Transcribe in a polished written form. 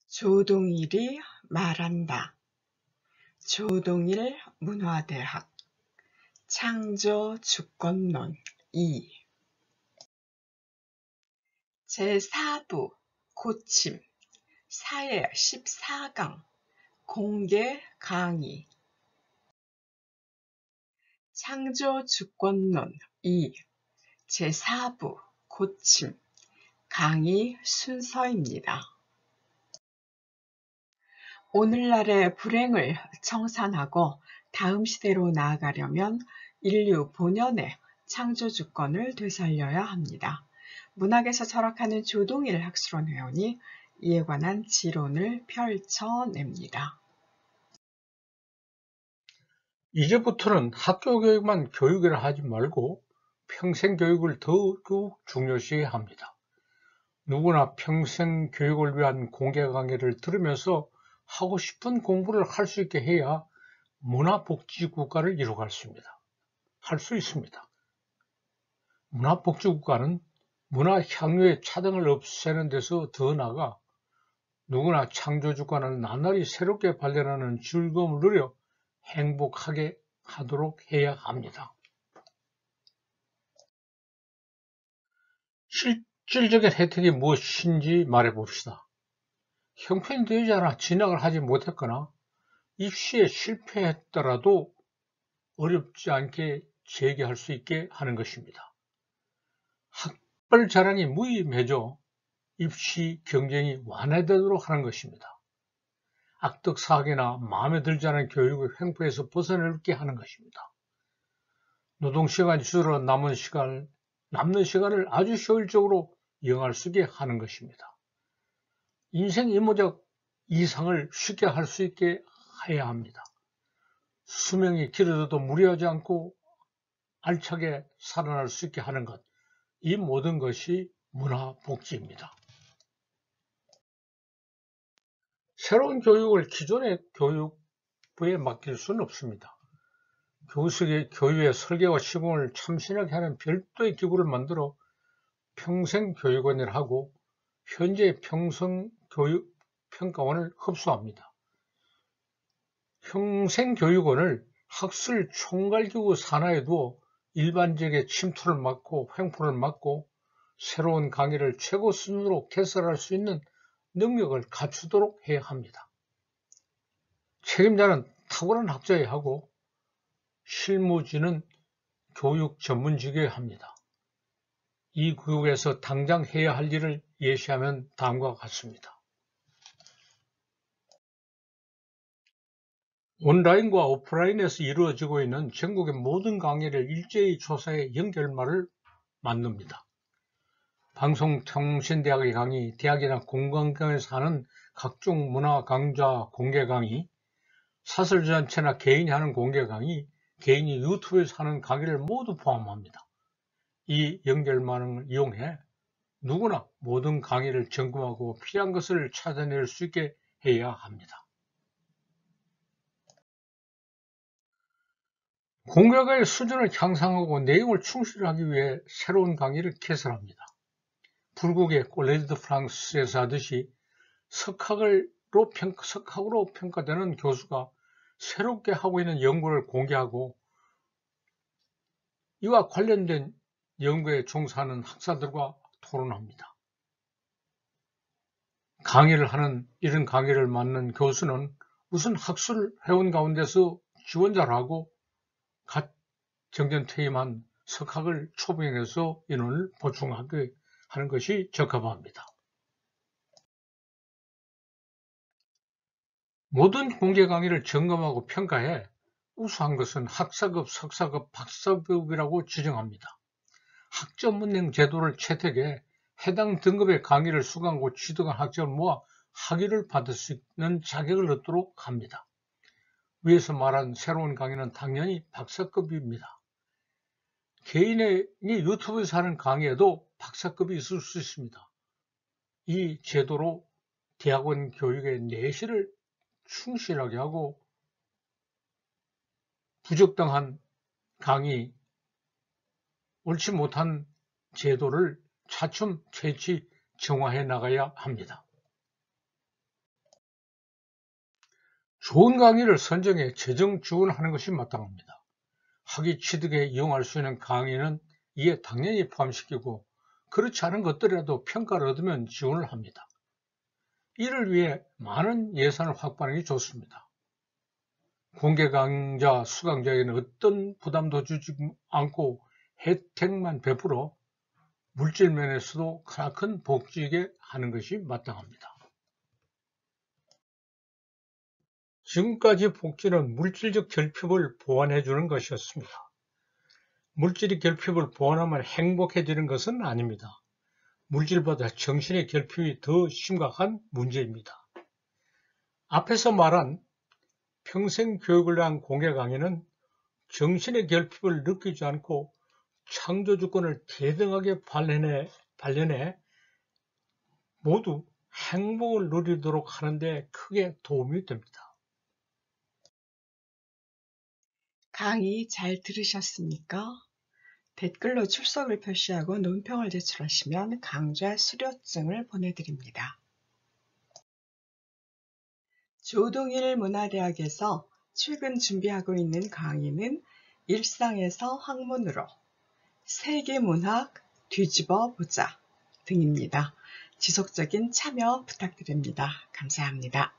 조동일이 말한다. 조동일 문화대학 창조주권론 2 제4부 고침 사회 14강 공개 강의 창조주권론 2 제4부 고침 강의 순서입니다. 오늘날의 불행을 청산하고 다음 시대로 나아가려면 인류 본연의 창조주권을 되살려야 합니다. 문학에서 철학하는 조동일 학술원 회원이 이에 관한 지론을 펼쳐냅니다. 이제부터는 학교 교육만 교육이라 하지 말고 평생 교육을 더욱 중요시해야 합니다. 누구나 평생 교육을 위한 공개 강의를 들으면서 하고 싶은 공부를 할 수 있게 해야 문화복지국가를 이루어갈 수 있습니다. 문화복지국가는 문화 향유의 차등을 없애는 데서 더 나아가 누구나 창조주권을 나날이 새롭게 발견하는 즐거움을 누려 행복하게 하도록 해야 합니다. 실질적인 혜택이 무엇인지 말해봅시다. 형편되지 않아 진학을 하지 못했거나 입시에 실패했더라도 어렵지 않게 재기할 수 있게 하는 것입니다. 학벌 자랑이 무의미해져 입시 경쟁이 완화되도록 하는 것입니다. 악덕사학이나 마음에 들지 않은 교육의 횡포에서 벗어나게 하는 것입니다. 노동시간이 줄어 남는 시간을 아주 효율적으로 이용할 수 있게 하는 것입니다. 인생 이모작 이상을 쉽게 할 수 있게 해야 합니다. 수명이 길어져도 무리하지 않고 알차게 살아날 수 있게 하는 것, 이 모든 것이 문화복지입니다. 새로운 교육을 기존의 교육부에 맡길 수는 없습니다. 교육의 설계와 시공을 참신하게 하는 별도의 기구를 만들어 평생교육원을 하고 현재 평생교육평가원을 흡수합니다. 평생교육원을 학술 총괄기구 산하에 두어 일반적의 침투를 막고 횡포를 막고 새로운 강의를 최고 수준으로 개설할 수 있는 능력을 갖추도록 해야 합니다. 책임자는 탁월한 학자여야 하고 실무진은 교육 전문직이어야 합니다. 이 구역에서 당장 해야 할 일을 예시하면 다음과 같습니다. 온라인과 오프라인에서 이루어지고 있는 전국의 모든 강의를 일제히 조사해 연결말을 만듭니다. 방송통신대학의 강의, 대학이나 공공기관에서 하는 각종 문화 강좌 공개 강의, 사설전체나 개인이 하는 공개 강의, 개인이 유튜브에서 하는 강의를 모두 포함합니다. 이 연결망을 이용해 누구나 모든 강의를 점검하고 필요한 것을 찾아낼 수 있게 해야 합니다. 공개강의 수준을 향상하고 내용을 충실하기 위해 새로운 강의를 개설합니다. 불국의 콜레지 드 프랑스에서 하듯이 석학으로 평가되는 교수가 새롭게 하고 있는 연구를 공개하고 이와 관련된 연구에 종사하는 학사들과 토론합니다. 이런 강의를 맡는 교수는 우선 학술 회원 가운데서 지원자를 하고 갓 정년 퇴임한 석학을 초빙해서 인원을 보충하게 하는 것이 적합합니다. 모든 공개 강의를 점검하고 평가해 우수한 것은 학사급, 석사급, 박사급이라고 지정합니다. 학점문맹 제도를 채택해 해당 등급의 강의를 수강하고 취득한 학점을 모아 학위를 받을 수 있는 자격을 얻도록 합니다. 위에서 말한 새로운 강의는 당연히 박사급입니다. 개인이 유튜브에서 하는 강의에도 박사급이 있을 수 있습니다. 이 제도로 대학원 교육의 내실을 충실하게 하고 부적당한 강의, 옳지 못한 제도를 차츰 채취 정화해 나가야 합니다. 좋은 강의를 선정해 재정 지원하는 것이 마땅합니다. 학위 취득에 이용할 수 있는 강의는 이에 당연히 포함시키고 그렇지 않은 것들이라도 평가를 얻으면 지원을 합니다. 이를 위해 많은 예산을 확보하는 게 좋습니다. 공개 강좌 수강자에게는 어떤 부담도 주지 않고 혜택만 베풀어 물질 면에서도 크나큰 복지게 하는 것이 마땅합니다. 지금까지 복지는 물질적 결핍을 보완해 주는 것이었습니다. 물질의 결핍을 보완하면 행복해지는 것은 아닙니다. 물질보다 정신의 결핍이 더 심각한 문제입니다. 앞에서 말한 평생 교육을 위한 공개 강의는 정신의 결핍을 느끼지 않고 창조주권을 대등하게 발현해 모두 행복을 누리도록 하는 데 크게 도움이 됩니다. 강의 잘 들으셨습니까? 댓글로 출석을 표시하고 논평을 제출하시면 강좌 수료증을 보내드립니다. 조동일 문화대학에서 최근 준비하고 있는 강의는 일상에서 학문으로, 세계문학 뒤집어 보자 등입니다. 지속적인 참여 부탁드립니다. 감사합니다.